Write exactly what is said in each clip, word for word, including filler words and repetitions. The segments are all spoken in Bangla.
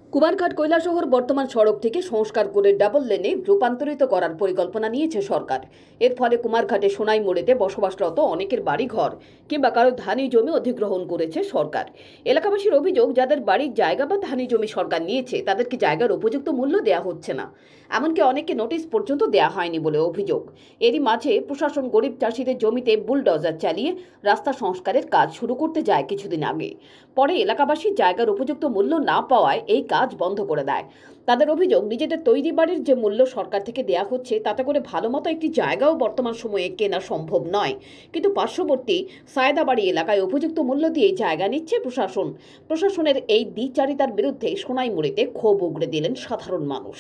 কুমারঘাট কৈলাসহর বর্তমান সড়ক থেকে সংস্কার করে ডাবল লেনে রূপান্তরিত করার পরিকল্পনা নিয়েছে সরকার। এর ফলে কুমারঘাটে সোনাই মোড়েতে বসবাসরত অনেকের বাড়িঘর কিংবা কারো ধানি জমি অধিগ্রহণ করেছে সরকার। এলাকাবাসীর অভিযোগ, যাদের বাড়ির জায়গা বা ধানি জমি সরকার নিয়েছে তাদেরকে জায়গার উপযুক্ত মূল্য দেওয়া হচ্ছে না, এমনকি অনেককে নোটিশ পর্যন্ত দেওয়া হয়নি বলে অভিযোগ। এরই মাঝে প্রশাসন গরিব চাষিদের জমিতে বুলডোজার চালিয়ে রাস্তা সংস্কারের কাজ শুরু করতে যায় কিছুদিন আগে। পরে এলাকাবাসী জায়গার উপযুক্ত মূল্য না পাওয়ায় এই কাজ বন্ধ করে দেয়। তাদের অভিযোগ, নিজেদের তৈরি বাড়ির যে মূল্য সরকার থেকে দেয়া হচ্ছে তাতে করে ভালো মতো একটি জায়গাও বর্তমান সময়ে কেনা সম্ভব নয়, কিন্তু পার্শ্ববর্তী সায়দাবাড়ি এলাকায় উপযুক্ত মূল্য দিয়ে জায়গা নিচ্ছে প্রশাসন। প্রশাসনের এই দ্বিচারিতার বিরুদ্ধে সোনাইমুড়িতে ক্ষোভ উগড়ে দিলেন সাধারণ মানুষ।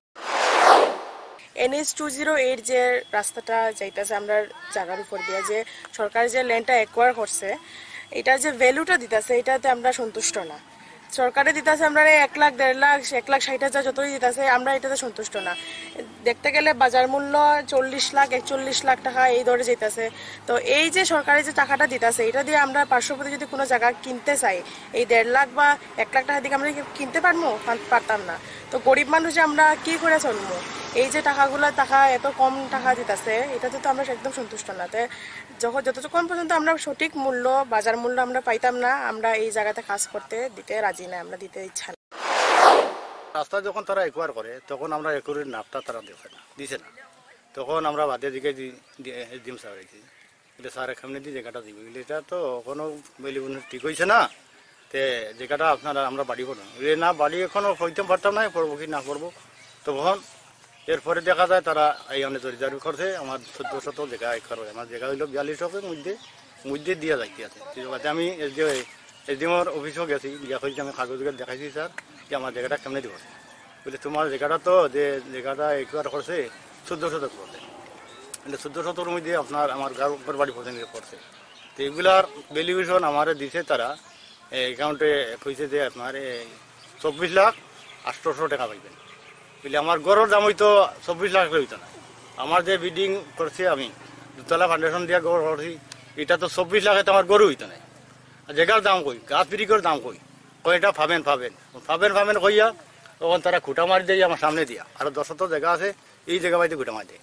এনএস টু জিরো এইট যে রাস্তাটা যাইতেছে আমরা জায়গার উপর দিয়ে, যে সরকার যে ল্যান্ডটা অ্যাকোয়ার করছে এটা যে ভ্যালুটা দিতেছে এটাতে আমরা সন্তুষ্ট না। সরকারে দিতেছে আমরা এক লাখ দেড় লাখ এক লাখ ষাট হাজার যতই দিতেছে, আমরা এটাতে সন্তুষ্ট না। দেখতে গেলে বাজার মূল্য চল্লিশ লাখ একচল্লিশ লাখ টাকা এই দরে যেতেছে। তো এই যে সরকারি যে টাকাটা দিতেছে এটা দিয়ে আমরা পার্শ্ববর্তী যদি কোনো জায়গা কিনতে চাই, এই দেড় লাখ বা এক লাখ টাকা দিকে আমরা কিনতে পারবো পারতাম না। তো গরিব মানুষে আমরা কি করে চলবো? এই যে টাকাগুলো টাকা এত কম টাকা দিতেছে এটাতে তো আমরা একদম সন্তুষ্ট না। তো যখন যতক্ষণ পর্যন্ত আমরা সঠিক মূল্য বাজার মূল্য আমরা পাইতাম না, আমরা এই জায়গাতে কাজ করতে দিতে রাজি না, আমরা দিতে ইচ্ছা না। রাস্তা যখন তারা একোয়ার করে তখন আমরা একরের নাপটা তারা দেখে না দিছে না, তখন আমরা বাদের দিকে দিম স্যার রেখেছি, এটা স্যার এখানে দিয়ে জায়গাটা দিব, এটা তো কোনো বেলি ঠিক হয়েছে না। তে জায়গাটা আপনারা আমরা বাড়ি করবো না, বাড়ি এখনো হইতে পারতাম না, পড়বো কি না পড়বো। তখন এরপরে দেখা যায় তারা এই অনেক রিজার্ভ করছে আমার চোদ্দ শত জায়গা একর, আমার জায়গা হইল বিয়াল্লিশ শতের মধ্যে মধ্যে দিয়া যাইতে আছে। আমি এসডিএমর অফিসও গেছি, গিয়া হয়েছে আমি কাগজ দেখাইছি স্যার যে আমার জায়গাটা কেমনে দিব, বলে তোমার জায়গাটা তো যে জায়গাটা একবার করছে চোদ্দ শতক করছে, কিন্তু চোদ্দ শতর মধ্যে আপনার আমার গাঁর বাড়ি পর্যন্ত করছে। তো এগুলার ভ্যালুয়েশন আমার দিছে তারা অ্যাকাউন্টে কইছে যে আপনার চব্বিশ লাখ আটশোশো টাকা পাইবেন, বলে আমার গড়ের দাম হইতো চব্বিশ লাখ হইতো না। আমার যে বিল্ডিং করছি আমি দুতলা ফাউন্ডেশন দিয়ে গড় করছি, এটা তো চব্বিশ লাখে তো আমার গরু হইতো না। জায়গার দাম কই, গাছ পিরিকের দাম কই, কয়টা পাবেন পাবেন পাবেন পাবেন কইয়া তখন তারা খুঁটা মারি দিয়ে আমার সামনে দিয়া, আর দশত জায়গা আছে এই জায়গা বাড়িতে খুঁটা মারি দেয়।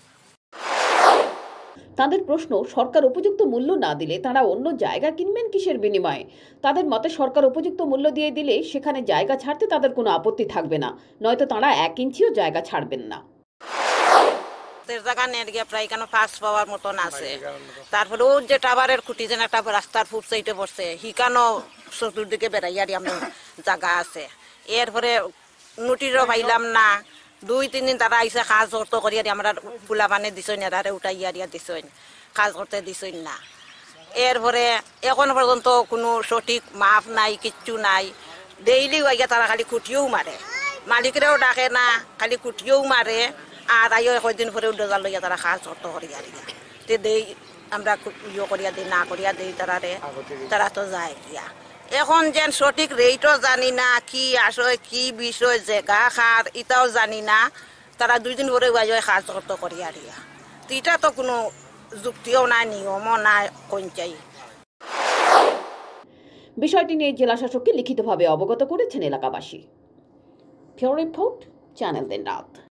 তাদের প্রশ্ন, সরকার উপযুক্ত মূল্য না দিলে তারা অন্য জায়গা কিনবেন কিসের বিনিময়ে? তাদের মতে সরকার উপযুক্ত মূল্য দিয়ে দিলে সেখানে জায়গা ছাড়তে তাদের কোনো আপত্তি থাকবে না, নয়তো তারা এক ইঞ্চিও জায়গা ছাড়বেন না। জায়গা নেট গিয়ে প্রায় কেন পাঁচ পাওয়ার মতন আছে, তারপরে ওর যে টাওয়ারের খুঁটি যেন একটা রাস্তার ফুট সাইডে পড়ছে হিকানো চতুর্দিকে বেড়াইয়ারি আমরা জায়গা আছে। এরপরে নোটিশও পাইলাম না, দুই তিন দিন তারা আইসে কাজ করতে করিয়া আমরা ফুলা পানি দিছই না, তারা উঠাইয়া দিয়া দিছই কাজ করতে দিছই না। এরপরে এখন পর্যন্ত কোনো সঠিক মাপ নাই, কিচ্ছু নাই। ডেইলি আইয়া তারা খালি খুঁটিও মারে, মালিকরেও ডাকে না, খালি খুঁটিও মারে। আর আইও কয়েকদিন পরে ডোজার লইয়া তারা কাজ করতে করিয়া দিয়া তে দেই আমরা ইয়ে করিয়া দিই না করিয়া দিই তারারে, তারা তো যায় গিয়া। এখন যেন সঠিক রেটও জানি না, কি আসলে কি বিষয় জায়গা খার এটাও জানি না, তারা দুই দিন পরে কাজ করতে করিয়া দিয়া। তো এটা তো কোনো যুক্তিও নাই, নিয়মও নাই কঞ্চাই। বিষয়টি নিয়ে জেলা শাসককে লিখিতভাবে অবগত করেছেন এলাকাবাসী। ফিউরো রিপোর্ট, চ্যানেল দিন রাত।